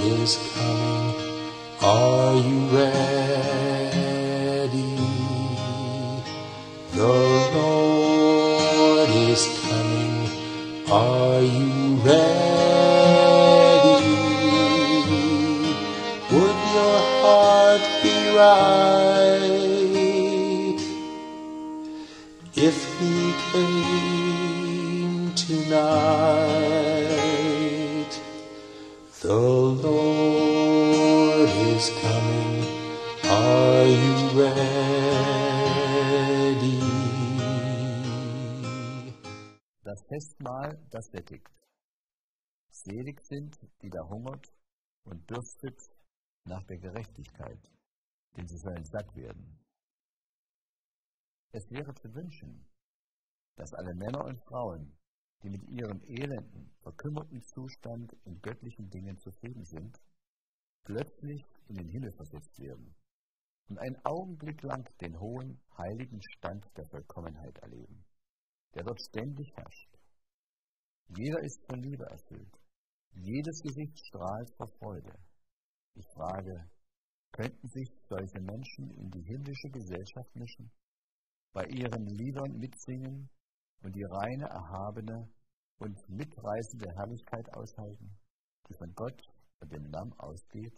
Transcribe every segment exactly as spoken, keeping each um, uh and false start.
is coming. Are you ready? The Lord is coming. Are you ready? Would your heart be right if he came tonight? The Lord is coming. Are you ready? Das Festmahl, das sättigt. Selig sind, die da hungert und dürstet nach der Gerechtigkeit, denn sie sollen satt werden. Es wäre zu wünschen, dass alle Männer und Frauen, die mit ihrem elenden, verkümmerten Zustand in göttlichen Dingen zufrieden sind, plötzlich in den Himmel versetzt werden und einen Augenblick lang den hohen, heiligen Stand der Vollkommenheit erleben, der dort ständig herrscht. Jeder ist von Liebe erfüllt, jedes Gesicht strahlt vor Freude. Ich frage, könnten sich solche Menschen in die himmlische Gesellschaft mischen, bei ihren Liedern mitsingen und die reine, erhabene und mitreißende Herrlichkeit aushalten, die von Gott und dem Lamm ausgeht?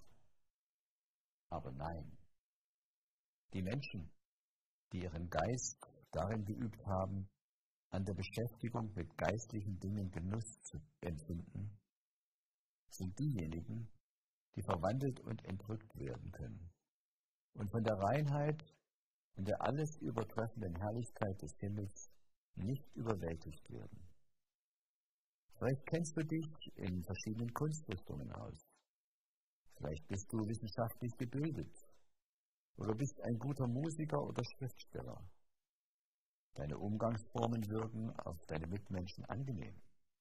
Aber nein. Die Menschen, die ihren Geist darin geübt haben, an der Beschäftigung mit geistlichen Dingen Genuss zu empfinden, sind diejenigen, die verwandelt und entrückt werden können und von der Reinheit und der alles übertreffenden Herrlichkeit des Himmels nicht überwältigt werden. Vielleicht kennst du dich in verschiedenen Kunstrichtungen aus. Vielleicht bist du wissenschaftlich gebildet oder bist ein guter Musiker oder Schriftsteller. Deine Umgangsformen wirken auf deine Mitmenschen angenehm.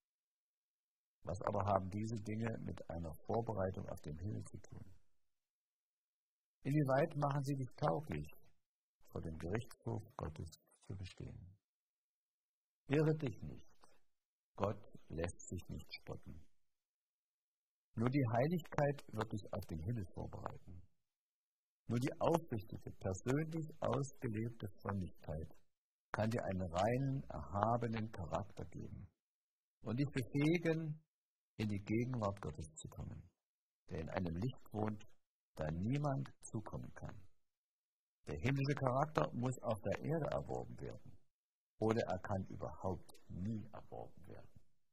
Was aber haben diese Dinge mit einer Vorbereitung auf den Himmel zu tun? Inwieweit machen sie dich tauglich, vor dem Gerichtshof Gottes zu bestehen? Irre dich nicht. Gott lässt sich nicht spotten. Nur die Heiligkeit wird dich auf den Himmel vorbereiten. Nur die aufrichtige, persönlich ausgelebte Frömmigkeit kann dir einen reinen, erhabenen Charakter geben und dich befähigen, in die Gegenwart Gottes zu kommen, der in einem Licht wohnt, da niemand zukommen kann. Der himmlische Charakter muss auf der Erde erworben werden, oder er kann überhaupt nie erworben werden.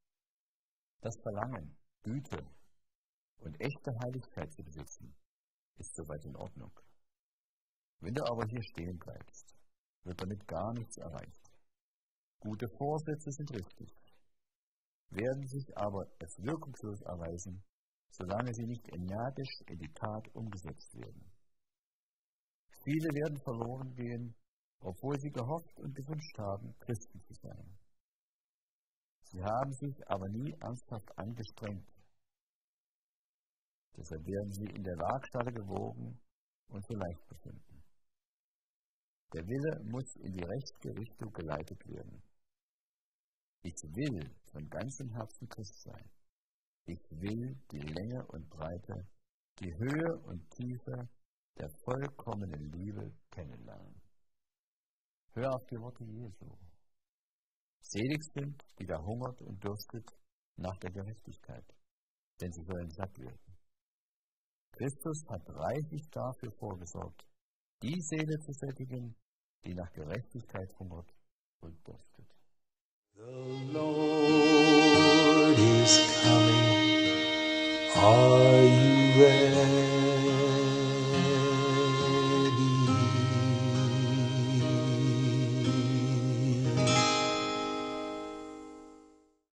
Das Verlangen, Güte und echte Heiligkeit zu besitzen, ist soweit in Ordnung. Wenn du aber hier stehen bleibst, wird damit gar nichts erreicht. Gute Vorsätze sind richtig, werden sich aber als wirkungslos erweisen, solange sie nicht energisch in die Tat umgesetzt werden. Viele werden verloren gehen, obwohl sie gehofft und gewünscht haben, Christen zu sein. Sie haben sich aber nie ernsthaft angestrengt. Deshalb werden sie in der Waagschale gewogen und für leicht befunden. Der Wille muss in die richtige Richtung geleitet werden. Ich will von ganzem Herzen Christ sein. Ich will die Länge und Breite, die Höhe und Tiefe der vollkommenen Liebe kennenlernen. Hör auf die Worte Jesu. Selig sind, die da hungert und dürstet nach der Gerechtigkeit, denn sie sollen satt werden. Christus hat reichlich dafür vorgesorgt, die Seele zu sättigen, die nach Gerechtigkeit hungert und dürstet. The Lord is coming. Are you ready?